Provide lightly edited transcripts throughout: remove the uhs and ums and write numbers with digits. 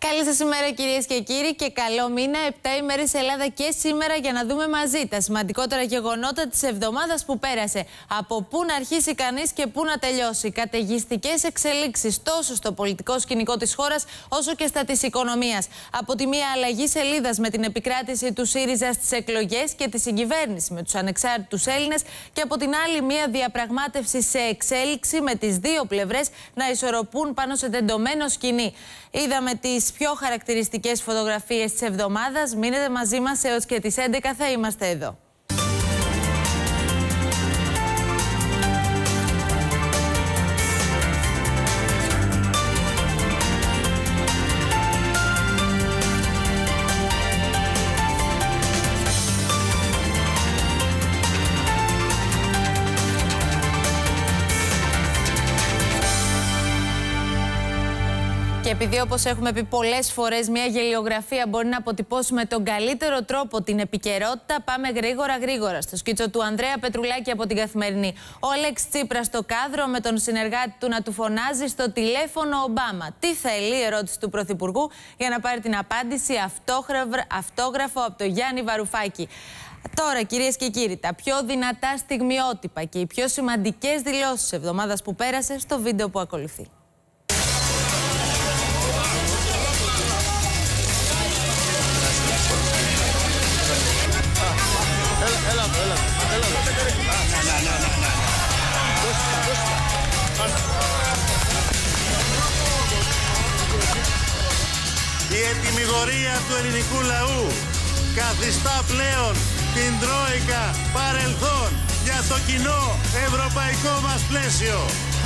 Καλή σας ημέρα, κυρίες και κύριοι, και καλό μήνα. 7 ημέρες Ελλάδα και σήμερα για να δούμε μαζί τα σημαντικότερα γεγονότα της εβδομάδας που πέρασε. Από πού να αρχίσει κανείς και πού να τελειώσει. Καταιγιστικές εξελίξεις τόσο στο πολιτικό σκηνικό της χώρας όσο και στα της οικονομίας. Από τη μία, αλλαγή σελίδας με την επικράτηση του ΣΥΡΙΖΑ στις εκλογές και τη συγκυβέρνηση με τους ανεξάρτητους Έλληνες, και από την άλλη, μία διαπραγμάτευση σε εξέλιξη με τις δύο πλευρές να ισορροπούν πάνω σε τεντωμένο σκηνή. Είδαμε τις πιο χαρακτηριστικές φωτογραφίες της εβδομάδας. Μείνετε μαζί μας έως και τις 11 θα είμαστε εδώ. Και επειδή, όπως έχουμε πει πολλές φορές, μια γελιογραφία μπορεί να αποτυπώσει με τον καλύτερο τρόπο την επικαιρότητα, πάμε γρήγορα στο σκίτσο του Ανδρέα Πετρουλάκη από την Καθημερινή. Ο Αλέξης Τσίπρας στο κάδρο με τον συνεργάτη του να του φωνάζει στο τηλέφωνο Ομπάμα. Τι θέλει, ερώτηση του Πρωθυπουργού, για να πάρει την απάντηση αυτόγραφο από τον Γιάννη Βαρουφάκη. Τώρα, κυρίες και κύριοι, τα πιο δυνατά στιγμιότυπα και οι πιο σημαντικές δηλώσεις της εβδομάδας που πέρασε στο βίντεο που ακολουθεί. Η ετυμηγορία του ελληνικού λαού καθιστά πλέον την Τρόικα παρελθόν για το κοινό ευρωπαϊκό μας πλαίσιο.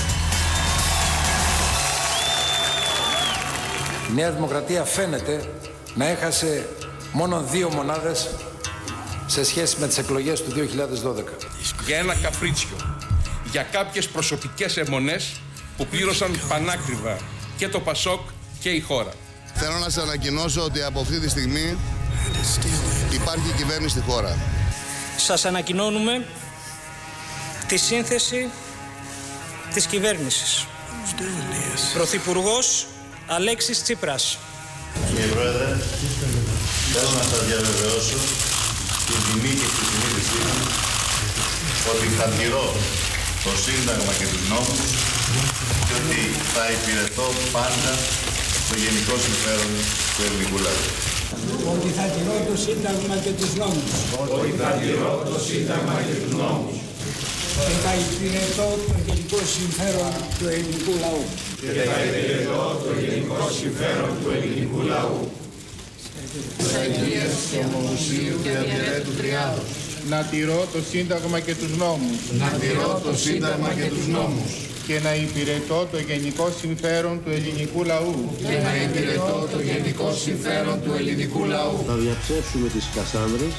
Η Νέα Δημοκρατία φαίνεται να έχασε μόνο 2 μονάδες σε σχέση με τις εκλογές του 2012. Για ένα καπρίτσιο, για κάποιες προσωπικές αιμονές που πλήρωσαν πανάκριβα και το Πασόκ και η χώρα. Θέλω να σας ανακοινώσω ότι από αυτή τη στιγμή υπάρχει κυβέρνηση στη χώρα. Σας ανακοινώνουμε τη σύνθεση της κυβέρνησης. Πρωθυπουργός Αλέξης Τσίπρας. Κύριε Πρόεδρε, θέλω να σας διαβεβαιώσω την τιμή και τη συνείδησή μου ότι θα τηρώ το Σύνταγμα και τους νόμους και ότι θα υπηρετώ πάντα το γενικό συμφέρον του ελληνικού λαού. Ότι θα τηρώ το Σύνταγμα και τους νόμους. Ότι θα τηρώ το Σύνταγμα και τους νόμους. Και θα υπηρετώ το γενικό συμφέρον του ελληνικού λαού. Και θα υπηρετώ το γενικό συμφέρον του ελληνικού λαού. Εισαγγελίας του Ομοσπονδίου και Αντιρέτου Τριάδος. Να τηρώ το Σύνταγμα και τους νόμους. Να τηρώ το Σύνταγμα και τους νόμους. Και να υπηρετώ το γενικό συμφέρον του ελληνικού λαού. Και να υπηρετώ το γενικό συμφέρον του ελληνικού λαού. Θα διαψεύσουμε τις Κασάνδρες.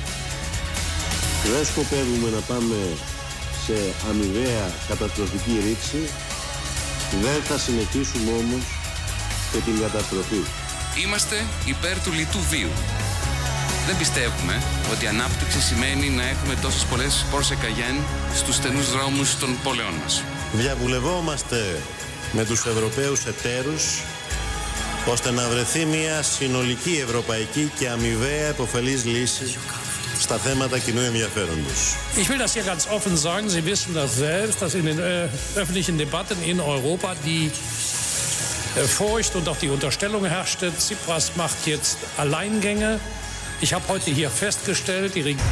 Δεν σκοπεύουμε να πάμε σε αμοιβαία καταστροφική ρήξη. Δεν θα συνεχίσουμε όμως και την καταστροφή. Είμαστε υπέρ του λιτού βίου. Δεν πιστεύουμε ότι η ανάπτυξη σημαίνει να έχουμε τόσες πολλές πορσεκαγέν στους στενούς δρόμους των πόλεων μας. Διαβουλευόμαστε με τους Ευρωπαίους εταίρους ώστε να βρεθεί μια συνολική ευρωπαϊκή και αμοιβαία επωφελής λύση στα θέματα κοινού ενδιαφέροντος. Ich will das hier ganz offen sagen, Sie wissen das selbst, dass in den öffentlichen Debatten in Europa die Furcht und auch die Unterstellung herrschte, Tsipras macht jetzt Alleingänge. Ich habe heute hier festgestellt, die Regierung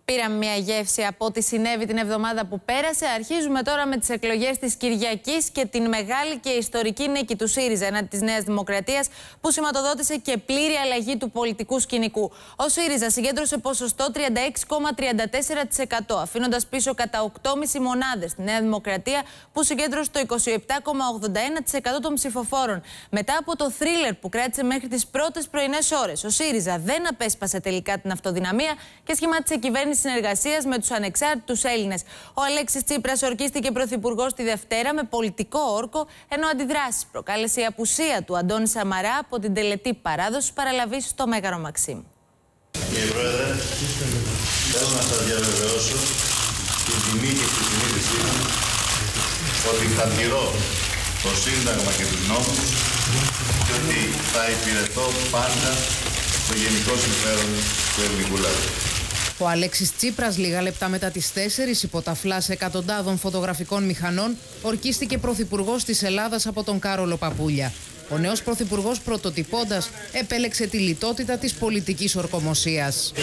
Πήραμε μια γεύση από ό,τι συνέβη την εβδομάδα που πέρασε. Αρχίζουμε τώρα με τις εκλογές της Κυριακής και την μεγάλη και ιστορική νίκη του ΣΥΡΙΖΑ εναντί της Νέας Δημοκρατίας, που σηματοδότησε και πλήρη αλλαγή του πολιτικού σκηνικού. Ο ΣΥΡΙΖΑ συγκέντρωσε ποσοστό 36,34%, αφήνοντας πίσω κατά 8,5 μονάδες τη Νέα Δημοκρατία, που συγκέντρωσε το 27,81% των ψηφοφόρων. Μετά από το θρίλερ που κράτησε μέχρι τις πρώτες πρωινές ώρες, ο ΣΥΡΙΖΑ δεν απέσπασε τελικά την αυτοδυναμία και σχημάτισε κυβέρνηση συνεργασίας με τους ανεξάρτητους Έλληνες. Ο Αλέξης Τσίπρας ορκίστηκε πρωθυπουργός τη Δευτέρα με πολιτικό όρκο, ενώ αντιδράσεις προκάλεσε η απουσία του Αντώνη Σαμαρά από την τελετή παράδοσης παραλαβής στο Μέγαρο Μαξίμου. Κύριε Πρόεδρε, θέλω να σας διαβεβαιώσω την τιμή και τη συνείδησή μου ότι θα τηρώ το Σύνταγμα και τους νόμους και ότι θα υπηρετώ πάντα το γενικό συμφέρον του ελληνικού λαού. Ο Αλέξης Τσίπρας, λίγα λεπτά μετά τις 4, υπό τα φλάς εκατοντάδων φωτογραφικών μηχανών, ορκίστηκε πρωθυπουργός της Ελλάδας από τον Κάρολο Παπούλια. Ο νέος πρωθυπουργός, πρωτοτυπώντας, επέλεξε τη λιτότητα της πολιτικής ορκομοσίας.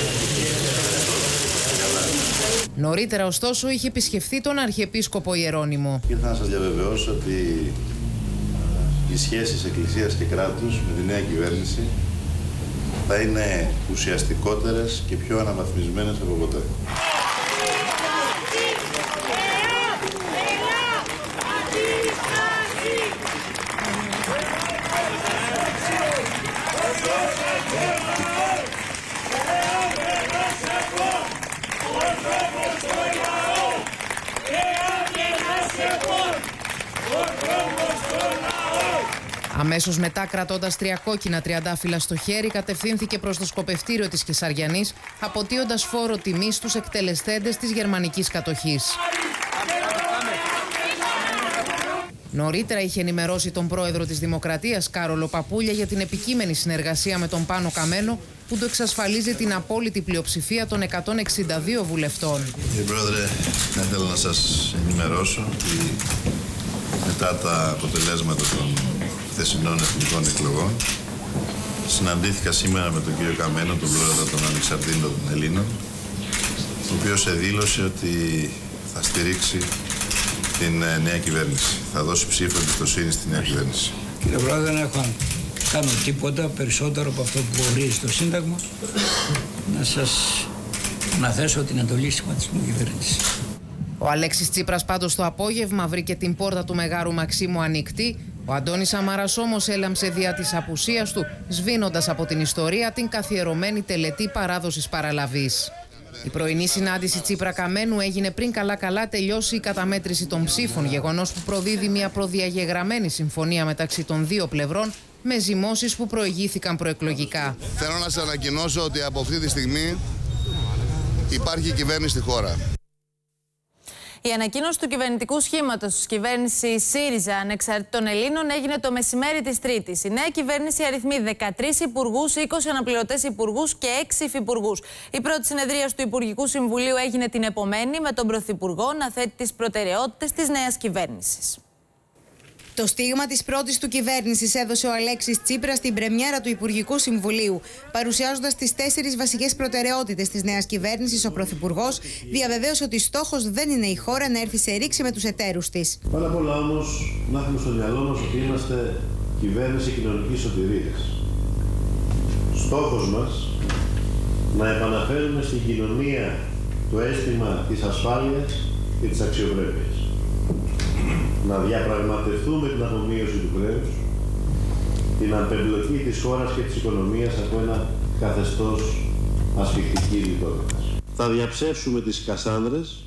Νωρίτερα, ωστόσο, είχε επισκεφθεί τον Αρχιεπίσκοπο Ιερώνυμο. Ήρθα να σας διαβεβαιώσω ότι οι σχέσεις Εκκλησίας και κράτους με τη νέα κυβέρνηση θα είναι ουσιαστικότερες και πιο αναβαθμισμένες από ποτέ. Αμέσως μετά, κρατώντας 3 κόκκινα τριαντάφυλλα στο χέρι, κατευθύνθηκε προς το σκοπευτήριο της Κεσαριανής, αποτείοντας φόρο τιμής στους εκτελεστέντες της γερμανικής κατοχής. Νωρίτερα είχε ενημερώσει τον πρόεδρο της Δημοκρατίας, Κάρολο Παπούλια, για την επικείμενη συνεργασία με τον Πάνο Καμένο, που του εξασφαλίζει την απόλυτη πλειοψηφία των 162 βουλευτών. Κύριε Πρόεδρε, θα ήθελα να σας ενημερώσω ότι μετά τα αποτελέσματα των χθεσινών εθνικών εκλογών συναντήθηκα σήμερα με τον κύριο Καμένο, τον πρόεδρο των Ανεξαρτήτων των Ελλήνων, ο οποίος δήλωσε ότι θα στηρίξει την νέα κυβέρνηση. Θα δώσει ψήφο εμπιστοσύνη στη νέα κυβέρνηση. Κύριε Πρόεδρε, δεν έχω κάνω τίποτα περισσότερο από αυτό που ορίζει το Σύνταγμα, να σας αναθέσω την εντολή σχηματισμού κυβέρνηση. Ο Αλέξης Τσίπρας πάντως το απόγευμα βρήκε την πόρτα του Μεγάρου Μαξίμου ανοιχτή. Ο Αντώνης Σαμαράς όμως έλαμψε δια της απουσίας του, σβήνοντας από την ιστορία την καθιερωμένη τελετή παράδοσης παραλαβής. Η πρωινή συνάντηση Τσίπρα Καμένου έγινε πριν καλά-καλά τελειώσει η καταμέτρηση των ψήφων, γεγονός που προδίδει μια προδιαγεγραμμένη συμφωνία μεταξύ των δύο πλευρών, με ζυμώσεις που προηγήθηκαν προεκλογικά. Θέλω να σας ανακοινώσω ότι από αυτή τη στιγμή υπάρχει κυβέρνηση στη χώρα. Η ανακοίνωση του κυβερνητικού σχήματος της κυβέρνησης ΣΥΡΙΖΑ Ανεξαρτήτων Ελλήνων έγινε το μεσημέρι της Τρίτης. Η νέα κυβέρνηση αριθμεί 13 υπουργούς, 20 αναπληρωτές υπουργούς και 6 υφυπουργούς. Η πρώτη συνεδρίαση του Υπουργικού Συμβουλίου έγινε την επομένη, με τον Πρωθυπουργό να θέτει τις προτεραιότητες της νέας κυβέρνησης. Το στίγμα της πρώτης του κυβέρνησης έδωσε ο Αλέξης Τσίπρας στην πρεμιέρα του Υπουργικού Συμβουλίου. Παρουσιάζοντας τις 4 βασικές προτεραιότητες της νέας κυβέρνησης, ο Πρωθυπουργός διαβεβαίωσε ότι στόχος δεν είναι η χώρα να έρθει σε ρήξη με τους εταίρους της. Πάνω απ' όλα όμως, να έχουμε στο μυαλό μας ότι είμαστε κυβέρνηση κοινωνικής σωτηρίας. Στόχος μας να επαναφέρουμε στην κοινωνία το αίσθημα της ασφάλειας και της αξιοπρέπειας. Να διαπραγματευτούμε την απομείωση του χρέους, την απεμπλοκή της χώρας και της οικονομίας από ένα καθεστώς ασφυκτική λιτότητας. Θα διαψεύσουμε τις Κασάνδρες,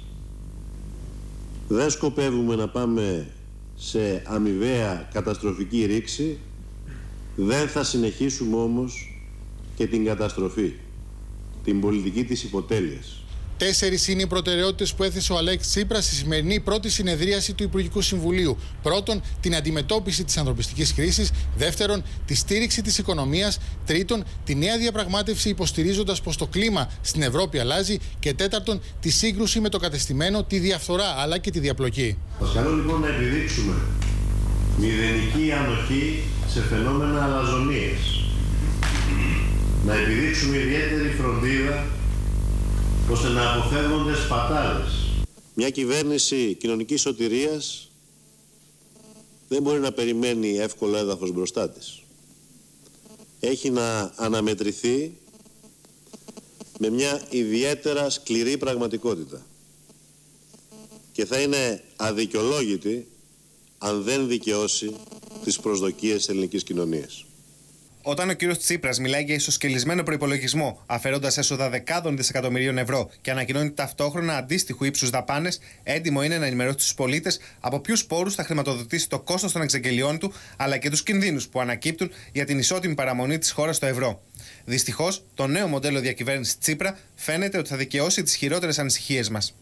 δεν σκοπεύουμε να πάμε σε αμοιβαία καταστροφική ρήξη, δεν θα συνεχίσουμε όμως και την καταστροφή, την πολιτική της υποτέλειας. 4 είναι οι προτεραιότητες που έθεσε ο Αλέξης Τσίπρας στη σημερινή πρώτη συνεδρίαση του Υπουργικού Συμβουλίου. Πρώτον, την αντιμετώπιση της ανθρωπιστικής κρίσης. Δεύτερον, τη στήριξη της οικονομίας. Τρίτον, τη νέα διαπραγμάτευση υποστηρίζοντας πως το κλίμα στην Ευρώπη αλλάζει. Και τέταρτον, τη σύγκρουση με το κατεστημένο, τη διαφθορά αλλά και τη διαπλοκή. Σας καλώ λοιπόν να επιδείξουμε μηδενική ανοχή σε φαινόμενα αλαζονίας. Να επιδείξουμε ιδιαίτερη φροντίδα ώστε να αποφεύγονται σπατάλες. Μια κυβέρνηση κοινωνικής σωτηρίας δεν μπορεί να περιμένει εύκολο έδαφος μπροστά της. Έχει να αναμετρηθεί με μια ιδιαίτερα σκληρή πραγματικότητα και θα είναι αδικαιολόγητη αν δεν δικαιώσει τις προσδοκίες της ελληνικής κοινωνίας. Όταν ο κύριος Τσίπρας μιλάει για ισοσκελισμένο προϋπολογισμό, αφαιρώντας έσοδα δεκάδων δισεκατομμυρίων ευρώ και ανακοινώνει ταυτόχρονα αντίστοιχου ύψους δαπάνες, έντιμο είναι να ενημερώσει τους πολίτες από ποιους πόρους θα χρηματοδοτήσει το κόστος των εξαγγελιών του, αλλά και τους κινδύνους που ανακύπτουν για την ισότιμη παραμονή της χώρας στο ευρώ. Δυστυχώς, το νέο μοντέλο διακυβέρνησης Τσίπρα φαίνεται ότι θα δικαιώσει τις χειρότερες ανησυχίες μας.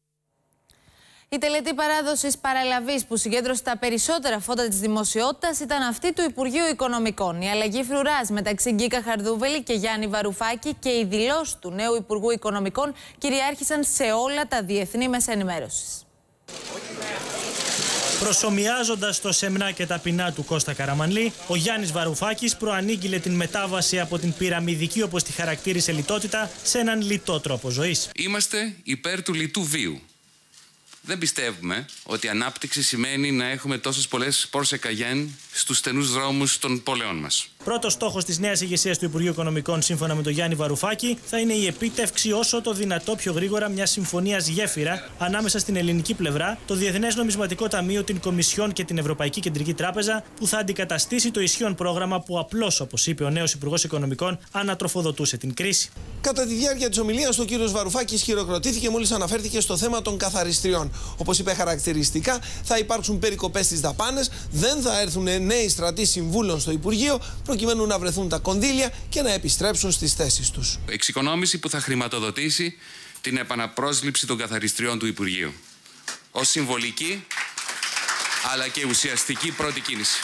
Η τελετή παράδοσης παραλαβής που συγκέντρωσε τα περισσότερα φώτα της δημοσιότητας ήταν αυτή του Υπουργείου Οικονομικών. Η αλλαγή φρουράς μεταξύ Γκίκα Χαρδούβελη και Γιάννη Βαρουφάκη και οι δηλώσεις του νέου Υπουργού Οικονομικών κυριάρχησαν σε όλα τα διεθνή μέσα ενημέρωσης. Προσομοιάζοντας το σεμνά και ταπεινά του Κώστα Καραμανλή, ο Γιάννης Βαρουφάκης προανήγγειλε την μετάβαση από την πυραμιδική, όπως τη χαρακτήρισε, λιτότητα σε έναν λιτό τρόπο ζωής. Είμαστε υπέρ του λιτού βίου. Δεν πιστεύουμε ότι η ανάπτυξη σημαίνει να έχουμε τόσες πολλές Porsche Cayenne στους στενούς δρόμους των πόλεων μας. Πρώτος στόχος της νέας ηγεσίας του Υπουργείου Οικονομικών, σύμφωνα με τον Γιάννη Βαρουφάκη, θα είναι η επίτευξη όσο το δυνατό πιο γρήγορα μιας συμφωνίας γέφυρα ανάμεσα στην ελληνική πλευρά, το Διεθνές Νομισματικό Ταμείο, την Κομισιόν και την Ευρωπαϊκή Κεντρική Τράπεζα, που θα αντικαταστήσει το ισχύον πρόγραμμα που απλώς, όπως είπε ο νέος Υπουργός Οικονομικών, ανατροφοδοτούσε την κρίση. Κατά τη διάρκεια της ομιλίας του, ο κ. Βαρουφάκης χειροκροτήθηκε μόλις αναφέρθηκε στο θέμα των καθαριστριών. Όπως είπε χαρακτηριστικά, θα υπάρξουν περικοπές στις δαπάνες, δεν θα έρθουν νέοι στρατοί συμβούλων στο Υπουργείο, προκειμένου να βρεθούν τα κονδύλια και να επιστρέψουν στις θέσεις τους. Εξοικονόμηση που θα χρηματοδοτήσει την επαναπρόσληψη των καθαριστριών του Υπουργείου. Ως συμβολική αλλά και ουσιαστική πρώτη κίνηση.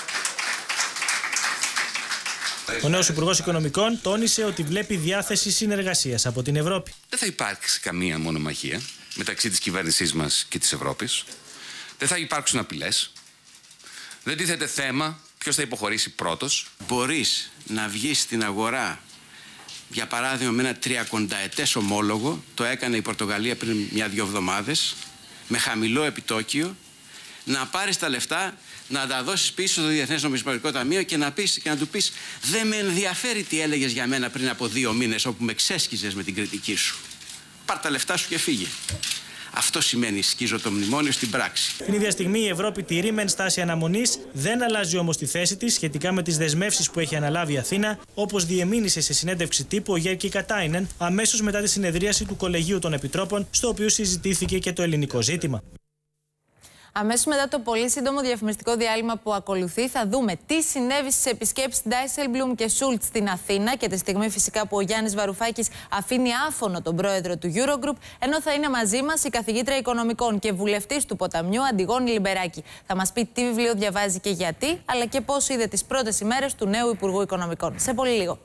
Ο νέος Υπουργός Οικονομικών τόνισε ότι βλέπει διάθεση συνεργασίας από την Ευρώπη. Δεν θα υπάρξει καμία μονομαχία μεταξύ της κυβέρνησής μας και της Ευρώπης. Δεν θα υπάρξουν απειλές. Δεν τίθεται θέμα ποιος θα υποχωρήσει πρώτος. Μπορείς να βγεις στην αγορά, για παράδειγμα, με ένα 30ετές ομόλογο, το έκανε η Πορτογαλία πριν 1-2 εβδομάδες, με χαμηλό επιτόκιο, να πάρεις τα λεφτά, να τα δώσεις πίσω στο Διεθνές Νομισματικό Ταμείο και να του πεις «Δεν με ενδιαφέρει τι έλεγες για μένα πριν από 2 μήνες όπου με ξέσκιζες με την κριτική σου. Πάρ' τα λεφτά σου και φύγε». Αυτό σημαίνει σκίζω το μνημόνιο στην πράξη. Την ίδια στιγμή η Ευρώπη τηρεί μεν στάση αναμονής, δεν αλλάζει όμως τη θέση της σχετικά με τις δεσμεύσεις που έχει αναλάβει η Αθήνα, όπως διεμήνυσε σε συνέντευξη τύπου ο Γέρκη Κατάινεν αμέσως μετά τη συνεδρίαση του Κολεγίου των Επιτρόπων, στο οποίο συζητήθηκε και το ελληνικό ζήτημα. Αμέσως μετά το πολύ σύντομο διαφημιστικό διάλειμμα που ακολουθεί, θα δούμε τι συνέβη στις επισκέψεις Ντάισελμπλουμ και Σούλτ στην Αθήνα και τη στιγμή φυσικά που ο Γιάννης Βαρουφάκης αφήνει άφωνο τον πρόεδρο του Eurogroup, ενώ θα είναι μαζί μας η καθηγήτρια οικονομικών και βουλευτής του Ποταμιού, Αντιγόνη Λιμπεράκη. Θα μας πει τι βιβλίο διαβάζει και γιατί, αλλά και πώς είδε τις πρώτες ημέρες του νέου Υπουργού Οικονομικών. Σε πολύ λίγο.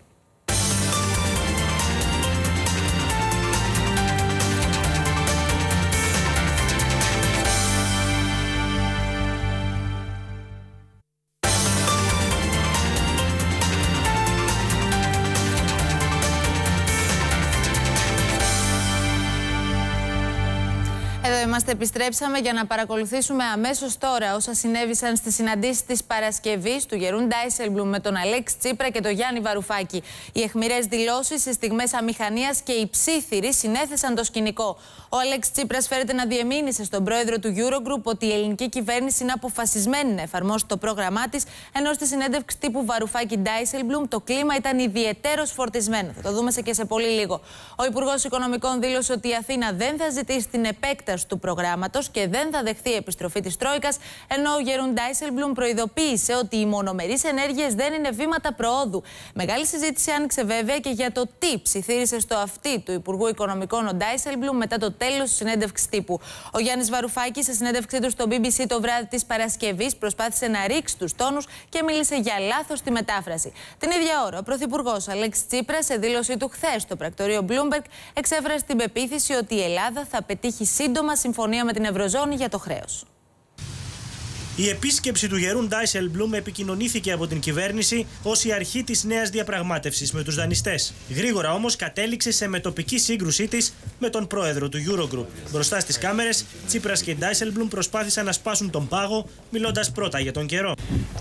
Επιστρέψαμε για να παρακολουθήσουμε αμέσως τώρα όσα συνέβησαν στις συναντήσεις της Παρασκευής του Γερούν Ντάισελμπλουμ με τον Αλέξη Τσίπρα και τον Γιάννη Βαρουφάκη. Οι αιχμηρές δηλώσεις, οι στιγμές αμηχανίας και οι ψίθυροι συνέθεσαν το σκηνικό. Ο Αλέξη Τσίπρας φέρεται να διεμήνυσε στον πρόεδρο του Eurogroup ότι η ελληνική κυβέρνηση είναι αποφασισμένη να εφαρμόσει το πρόγραμμά της, ενώ στη συνέντευξη τύπου Βαρουφάκη Ντάισελμπλουμ το κλίμα ήταν ιδιαιτέρως φορτισμένο. Θα το δούμε και σε πολύ λίγο. Ο Υπουργός Οικονομικών δήλωσε ότι η Αθήνα δεν θα ζητήσει την επέκταση του προγράμματος και δεν θα δεχθεί επιστροφή της Τρόικας, ενώ ο Γερούν Ντάισελμπλουμ προειδοποίησε ότι οι μονομερείς ενέργειες δεν είναι βήματα προόδου. Μεγάλη συζήτηση άνοιξε βέβαια και για το τι ψιθύρισε στο αυτί του Υπουργού Οικονομικών ο Ντάισελμπλουμ μετά το τέλος της συνέντευξης τύπου. Ο Γιάννης Βαρουφάκης, σε συνέντευξή του στο BBC το βράδυ της Παρασκευής, προσπάθησε να ρίξει τους τόνους και μίλησε για λάθος στη μετάφραση. Την ίδια ώρα, ο Πρωθυπουργός Αλέξης Τσίπρας, σε δήλωσή του χθες στο πρακτορείο Bloomberg, εξέφρασε την πεποίθηση ότι η Ελλάδα θα πετύχει σύντομα συμφωνία με την Ευρωζώνη για το χρέος. Η επίσκεψη του γερούν Ντάισελμπλουμ επικοινωνήθηκε από την κυβέρνηση ως η αρχή της νέας διαπραγμάτευσης με τους δανειστές. Γρήγορα όμως κατέληξε σε μετοπική σύγκρουσή της με τον πρόεδρο του Eurogroup. Μπροστά στις κάμερες, Τσίπρας και Ντάισελμπλουμ προσπάθησαν να σπάσουν τον πάγο, μιλώντας πρώτα για τον καιρό.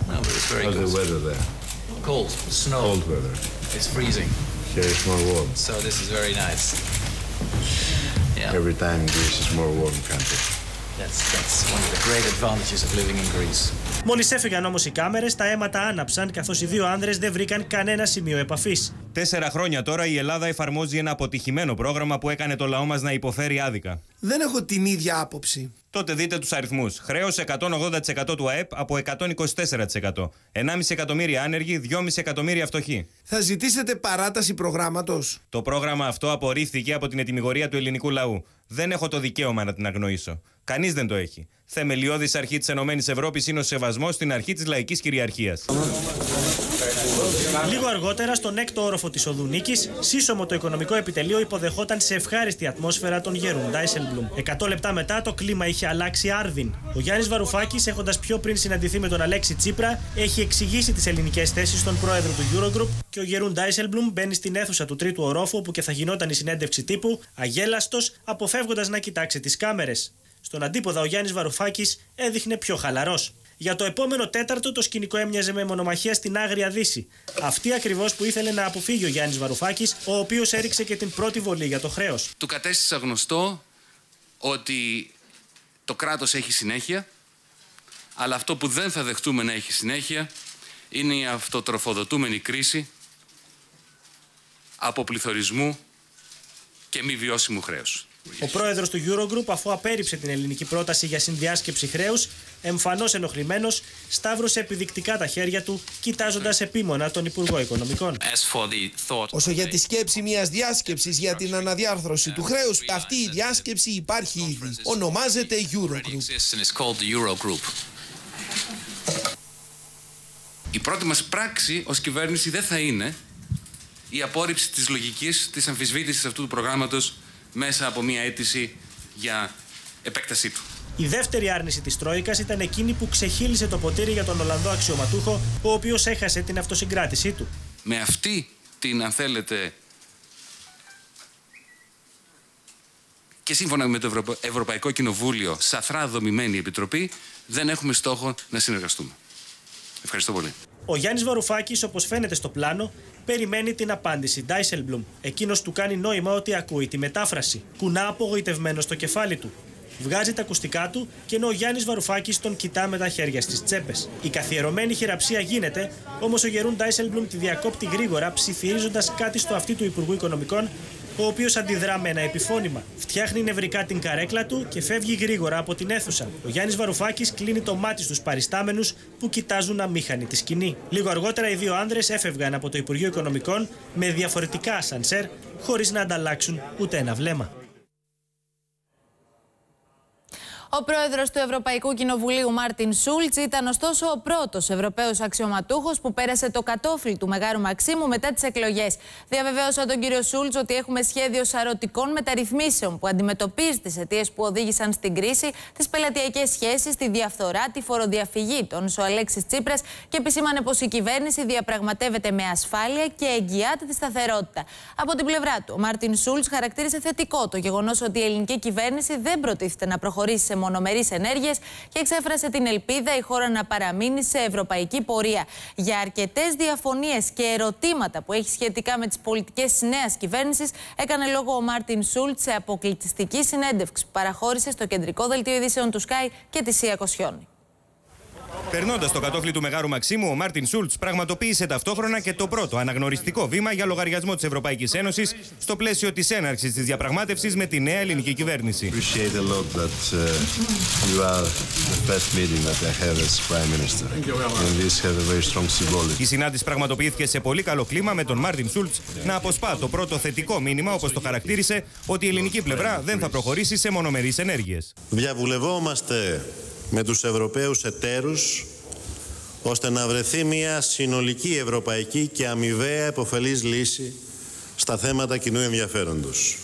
Cold, snow. Cold weather. It's freezing. Here it's more warm. So this is very nice. Yeah. Every time Greece is more warm country. That's one of the great advantages of living in Greece. Μόλις έφυγαν όμως οι κάμερες, τα αίματα άναψαν καθώς οι δύο άνδρες δεν βρήκαν κανένα σημείο επαφής. 4 χρόνια τώρα η Ελλάδα εφαρμόζει ένα αποτυχημένο πρόγραμμα που έκανε το λαό μας να υποφέρει άδικα. Δεν έχω την ίδια άποψη. Τότε δείτε τους αριθμούς. Χρέος 180% του ΑΕΠ από 124%. 1,5 εκατομμύρια άνεργοι, 2,5 εκατομμύρια φτωχοί. Θα ζητήσετε παράταση προγράμματος. Το πρόγραμμα αυτό απορρίφθηκε από την ετυμηγορία του ελληνικού λαού. Δεν έχω το δικαίωμα να την αγνοήσω. Κανείς δεν το έχει. Θεμελιώδης αρχή της ΕΕ είναι ο σεβασμός στην αρχή της λαϊκής κυριαρχίας. Λίγο αργότερα, στον έκτο όροφο της Οδού Νίκης, σύσσωμο το οικονομικό επιτελείο υποδεχόταν σε ευχάριστη ατμόσφαιρα τον γερούν Ντάισελμπλουμ. 100 λεπτά μετά το κλίμα είχε αλλάξει άρδιν. Ο Γιάννης Βαρουφάκης, έχοντας πιο πριν συναντηθεί με τον Αλέξη Τσίπρα, έχει εξηγήσει τις ελληνικές θέσεις στον πρόεδρο του Eurogroup και ο γερούν Ντάισελμπλουμ μπαίνει στην αίθουσα του τρίτου ορόφου όπου και θα γινόταν η συνέντευξη τύπου, αγέλαστος, αποφεύγοντας να κοιτάξει τις κάμερες. Στον αντίποδα, ο Γιάννης Βαρουφάκης έδειχνε πιο χαλαρός. Για το επόμενο τέταρτο, το σκηνικό έμοιαζε με μονομαχία στην Άγρια Δύση. Αυτή ακριβώς που ήθελε να αποφύγει ο Γιάννης Βαρουφάκης, ο οποίος έριξε και την πρώτη βολή για το χρέος. Του κατέστησα γνωστό ότι το κράτος έχει συνέχεια, αλλά αυτό που δεν θα δεχτούμε να έχει συνέχεια είναι η αυτοτροφοδοτούμενη κρίση αποπληθωρισμού και μη βιώσιμου χρέους. Ο πρόεδρος του Eurogroup, αφού απέρριψε την ελληνική πρόταση για συνδιάσκεψη χρέους, εμφανώς ενοχλημένος, σταύρωσε επιδεικτικά τα χέρια του, κοιτάζοντας επίμονα τον Υπουργό Οικονομικών. Όσο για τη σκέψη μιας διάσκεψης για την αναδιάρθρωση του χρέους, αυτή η διάσκεψη υπάρχει ήδη. Ονομάζεται Eurogroup. Η πρώτη μας πράξη ως κυβέρνηση δεν θα είναι η απόρριψη της λογικής της αμφισβήτησης αυτού του προγράμματος μέσα από μια αίτηση για επέκτασή του. Η δεύτερη άρνηση της Τρόικας ήταν εκείνη που ξεχύλισε το ποτήρι για τον Ολλανδό αξιωματούχο, ο οποίος έχασε την αυτοσυγκράτησή του. Με αυτή την, αν θέλετε, και σύμφωνα με το Ευρωπαϊκό Κοινοβούλιο, σαθρά δομημένη επιτροπή, δεν έχουμε στόχο να συνεργαστούμε. Ευχαριστώ πολύ. Ο Γιάννης Βαρουφάκης, όπως φαίνεται στο πλάνο, περιμένει την απάντηση Ντάισελμπλουμ. Εκείνος του κάνει νόημα ότι ακούει τη μετάφραση. Κουνά απογοητευμένο στο κεφάλι του. Βγάζει τα ακουστικά του και ενώ ο Γιάννης Βαρουφάκης τον κοιτά με τα χέρια στις τσέπες. Η καθιερωμένη χειραψία γίνεται, όμως ο γερούν Ντάισελμπλουμ τη διακόπτει γρήγορα, ψιθυρίζοντας κάτι στο αυτί του Υπουργού Οικονομικών, ο οποίος αντιδρά με ένα επιφώνημα. Φτιάχνει νευρικά την καρέκλα του και φεύγει γρήγορα από την αίθουσα. Ο Γιάννης Βαρουφάκης κλείνει το μάτι στους παριστάμενους που κοιτάζουν αμήχανη τη σκηνή. Λίγο αργότερα οι δύο άνδρες έφευγαν από το Υπουργείο Οικονομικών με διαφορετικά ασανσέρ, χωρίς να ανταλλάξουν ούτε ένα βλέμμα. Ο πρόεδρος του Ευρωπαϊκού Κοινοβουλίου, Μάρτιν Σούλτς, ήταν ωστόσο ο πρώτος Ευρωπαίος αξιωματούχος που πέρασε το κατόφλι του Μεγάρου Μαξίμου μετά τις εκλογές. Διαβεβαίωσα τον κύριο Σούλτς ότι έχουμε σχέδιο σαρωτικών μεταρρυθμίσεων που αντιμετωπίζει τις αιτίες που οδήγησαν στην κρίση, τις πελατειακές σχέσεις, τη διαφθορά, τη φοροδιαφυγή, τόνισε ο Αλέξης Τσίπρας και επισήμανε πως η κυβέρνηση διαπραγματεύεται με ασφάλεια και εγγυάται τη σταθερότητα. Από την πλευρά του, ο Μάρτιν Σούλτς χαρακτήρισε θετικό το γεγονός ότι η ελληνική κυβέρνηση δεν προτίθεται να προχωρήσει σε μονομερείς ενέργειες και εξέφρασε την ελπίδα η χώρα να παραμείνει σε ευρωπαϊκή πορεία. Για αρκετές διαφωνίες και ερωτήματα που έχει σχετικά με τις πολιτικές της νέας κυβέρνησης, έκανε λόγο ο Μάρτιν Σούλτς σε αποκλειστική συνέντευξη που παραχώρησε στο κεντρικό δελτίο ειδήσεων του Sky και τη Σία Κοσιόνη. Περνώντας το κατόφλι του Μεγάρου Μαξίμου, ο Μάρτιν Σούλτς πραγματοποίησε ταυτόχρονα και το πρώτο αναγνωριστικό βήμα για λογαριασμό της Ευρωπαϊκής Ένωσης στο πλαίσιο της έναρξης της διαπραγμάτευσης με τη νέα ελληνική κυβέρνηση. Η συνάντηση πραγματοποιήθηκε σε πολύ καλό κλίμα, με τον Μάρτιν Σούλτς να αποσπά το πρώτο θετικό μήνυμα, όπως το χαρακτήρισε, ότι η ελληνική πλευρά δεν θα προχωρήσει σε μονομερείς ενέργειες. Διαβουλευόμαστε με τους Ευρωπαίους εταίρους ώστε να βρεθεί μια συνολική ευρωπαϊκή και αμοιβαία επωφελής λύση στα θέματα κοινού ενδιαφέροντος.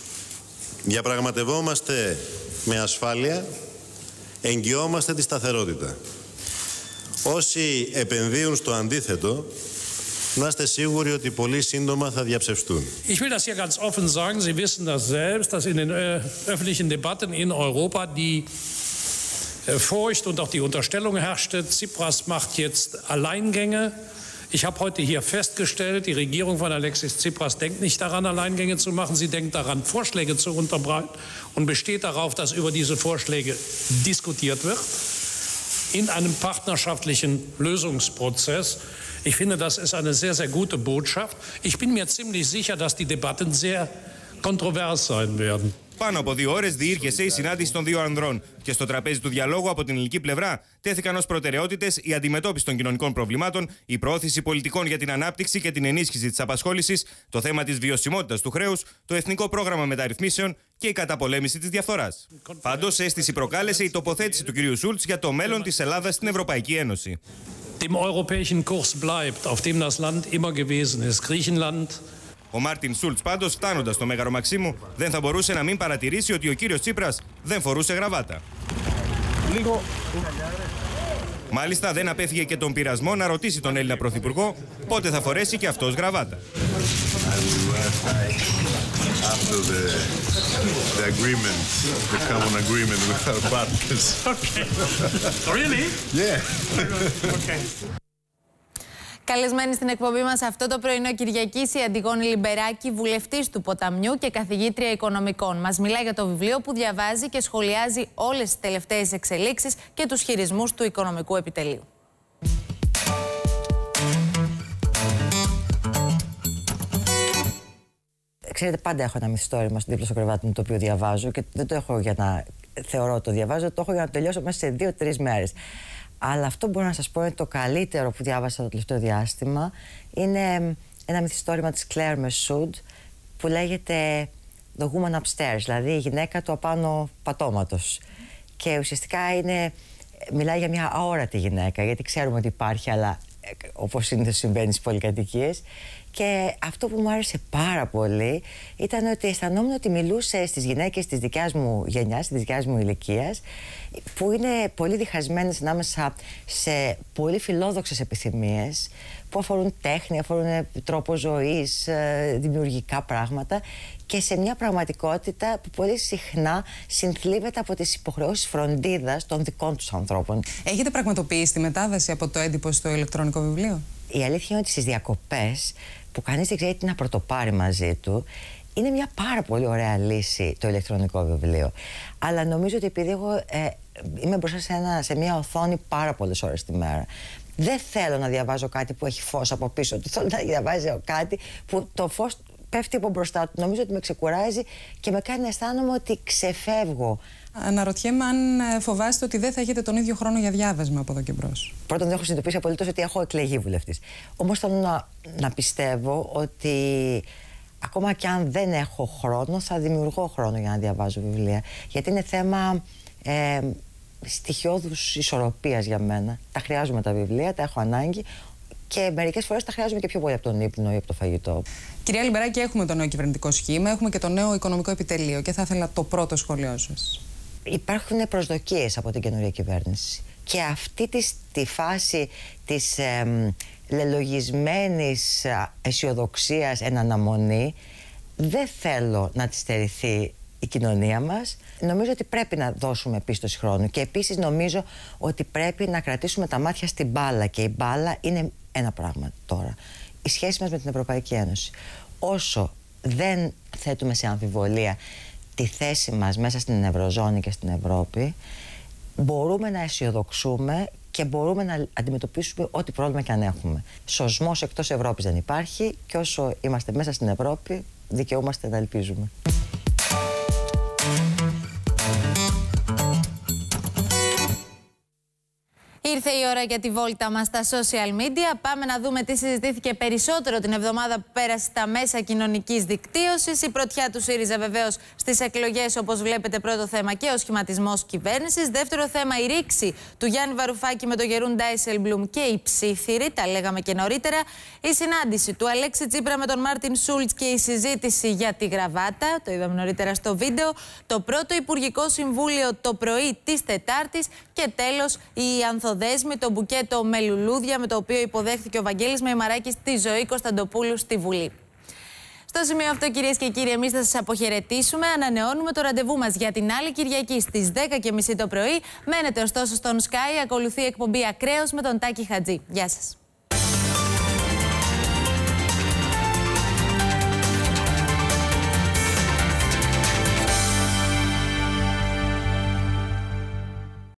Διαπραγματευόμαστε με ασφάλεια, εγγυόμαστε τη σταθερότητα. Όσοι επενδύουν στο αντίθετο, να είστε σίγουροι ότι πολύ σύντομα θα διαψευστούν. Ich will das hier ganz offen sagen. Sie wissen das selbst, dass in den öffentlichen Debatten in Europa die Furcht und auch die Unterstellung herrschte, Tsipras macht jetzt Alleingänge. Ich habe heute hier festgestellt, die Regierung von Alexis Tsipras denkt nicht daran, Alleingänge zu machen. Sie denkt daran, Vorschläge zu unterbreiten und besteht darauf, dass über diese Vorschläge diskutiert wird in einem partnerschaftlichen Lösungsprozess. Ich finde, das ist eine sehr, sehr gute Botschaft. Ich bin mir ziemlich sicher, dass die Debatten sehr kontrovers sein werden. Πάνω από 2 ώρες διήρκεσε η συνάντηση των δύο ανδρών και στο τραπέζι του διαλόγου από την ελληνική πλευρά τέθηκαν ως προτεραιότητες η αντιμετώπιση των κοινωνικών προβλημάτων, η προώθηση πολιτικών για την ανάπτυξη και την ενίσχυση της απασχόλησης, το θέμα της βιωσιμότητας του χρέους, το εθνικό πρόγραμμα μεταρρυθμίσεων και η καταπολέμηση της διαφθοράς. Πάντως, αίσθηση προκάλεσε η τοποθέτηση του κ. Σούλτς για το μέλλον της Ελλάδας στην Ευρωπαϊκή Ένωση. Dem europäischen Kurs bleibt, auf dem das Land immer gewesen ist. Griechenland. Ο Μάρτιν Σούλτς πάντως, φτάνοντας στο Μέγαρο Μαξίμου, δεν θα μπορούσε να μην παρατηρήσει ότι ο κύριος Τσίπρας δεν φορούσε γραβάτα. Λίγο. Μάλιστα, δεν απέφυγε και τον πειρασμό να ρωτήσει τον Έλληνα Πρωθυπουργό πότε θα φορέσει και αυτός γραβάτα. After the agreement, the common agreement with our partners. Okay. Really? Yeah. Okay. Καλεσμένη στην εκπομπή μας αυτό το πρωινό Κυριακής η Αντιγόνη Λιμπεράκη, βουλευτής του Ποταμιού και καθηγήτρια οικονομικών. Μας μιλάει για το βιβλίο που διαβάζει και σχολιάζει όλες τις τελευταίες εξελίξεις και τους χειρισμούς του Οικονομικού Επιτελείου. Ξέρετε, πάντα έχω ένα μυθιστόρημα στο δίπλα στο κρεβάτι μου το οποίο διαβάζω και δεν το έχω για να θεωρώ ότι το διαβάζω, το έχω για να τελειώσω μέσα σε 2-3 μέρες. Αλλά αυτό μπορώ να σας πω είναι το καλύτερο που διάβασα το τελευταίο διάστημα. Είναι ένα μυθιστόρημα της Claire Messoud που λέγεται The Woman Upstairs, δηλαδή η γυναίκα του απάνω πατώματος. Και ουσιαστικά μιλάει για μια αόρατη γυναίκα, γιατί ξέρουμε ότι υπάρχει, αλλά όπως συνήθως συμβαίνει στις πολυκατοικίες. Και αυτό που μου άρεσε πάρα πολύ ήταν ότι αισθανόμουν ότι μιλούσε στις γυναίκες της δικιάς μου γενιάς, της δικιάς μου ηλικίας, που είναι πολύ διχασμένες ανάμεσα σε πολύ φιλόδοξες επιθυμίες που αφορούν τέχνη, αφορούν τρόπο ζωής, δημιουργικά πράγματα, και σε μια πραγματικότητα που πολύ συχνά συνθλίβεται από τις υποχρεώσεις φροντίδας των δικών τους ανθρώπων. Έχετε πραγματοποιήσει τη μετάβαση από το έντυπο στο ηλεκτρονικό βιβλίο? Η αλήθεια είναι ότι στις διακοπές, που κανείς δεν ξέρει τι να πρωτοπάρει μαζί του, είναι μια πάρα πολύ ωραία λύση το ηλεκτρονικό βιβλίο. Αλλά νομίζω ότι επειδή εγώ είμαι μπροστά σε μια οθόνη πάρα πολλές ώρες τη μέρα, δεν θέλω να διαβάζω κάτι που έχει φως από πίσω του. Θέλω να διαβάζω κάτι που το φως πέφτει από μπροστά του. Νομίζω ότι με ξεκουράζει και με κάνει να αισθάνομαι ότι ξεφεύγω. Αναρωτιέμαι αν φοβάστε ότι δεν θα έχετε τον ίδιο χρόνο για διάβασμα από εδώ και μπρος. Πρώτον, δεν έχω συνειδητοποιήσει απολύτως ότι έχω εκλεγεί βουλευτής. Όμως θέλω να πιστεύω ότι ακόμα και αν δεν έχω χρόνο, θα δημιουργώ χρόνο για να διαβάζω βιβλία. Γιατί είναι θέμα στοιχειώδους ισορροπίας για μένα. Τα χρειάζομαι τα βιβλία, τα έχω ανάγκη. Και μερικές φορές τα χρειάζομαι και πιο πολύ από τον ύπνο ή από το φαγητό. Κυρία Λιμπεράκη, έχουμε το νέο κυβερνητικό σχήμα, έχουμε και το νέο Οικονομικό Επιτελείο και θα ήθελα το πρώτο σχόλιο σας. Υπάρχουν προσδοκίες από την καινούργια κυβέρνηση. Και αυτή τη φάση της λελογισμένης αισιοδοξίας εν αναμονή δεν θέλω να τη στερηθεί η κοινωνία μας. Νομίζω ότι πρέπει να δώσουμε πίστοση χρόνου και επίσης νομίζω ότι πρέπει να κρατήσουμε τα μάτια στην μπάλα, και η μπάλα είναι ένα πράγμα τώρα. Η σχέση μας με την Ευρωπαϊκή Ένωση. Όσο δεν θέτουμε σε αμφιβολία τη θέση μας μέσα στην Ευρωζώνη και στην Ευρώπη, μπορούμε να αισιοδοξούμε και μπορούμε να αντιμετωπίσουμε ό,τι πρόβλημα και αν έχουμε. Σωσμός εκτός Ευρώπης δεν υπάρχει και όσο είμαστε μέσα στην Ευρώπη δικαιούμαστε να ελπίζουμε. Ήρθε η ώρα για τη βόλτα μας στα social media. Πάμε να δούμε τι συζητήθηκε περισσότερο την εβδομάδα που πέρασε στα μέσα κοινωνικής δικτύωσης. Η πρωτιά του ΣΥΡΙΖΑ βεβαίως στις εκλογές, όπως βλέπετε, πρώτο θέμα και ο σχηματισμός κυβέρνησης. Δεύτερο θέμα, η ρήξη του Γιάννη Βαρουφάκη με τον Γερούν Ντάισελμπλουμ και οι ψήφιροι, τα λέγαμε και νωρίτερα. Η συνάντηση του Αλέξη Τσίπρα με τον Μάρτιν Σούλτς και η συζήτηση για τη γραβάτα, το είδαμε νωρίτερα στο βίντεο. Το πρώτο Υπουργικό Συμβούλιο το πρωί της Τετάρτης και τέλος η ανθοδέσμη Δέσμη, το μπουκέτο με λουλούδια με το οποίο υποδέχθηκε ο Βαγγέλης Μεϊμαράκης τη Ζωή Κωνσταντοπούλου στη Βουλή. Στο σημείο αυτό, κυρίες και κύριοι, εμείς θα σας αποχαιρετήσουμε. Ανανεώνουμε το ραντεβού μας για την άλλη Κυριακή στις 10:30 το πρωί. Μένετε ωστόσο στον Sky, ακολουθεί η εκπομπή Ακραίος με τον Τάκη Χατζή. Γεια σας.